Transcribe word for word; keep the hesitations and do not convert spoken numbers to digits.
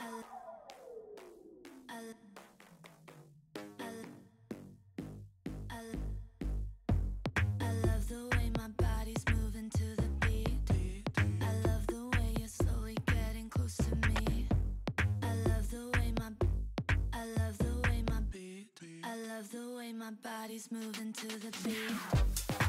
I love the way my body's moving to the beat.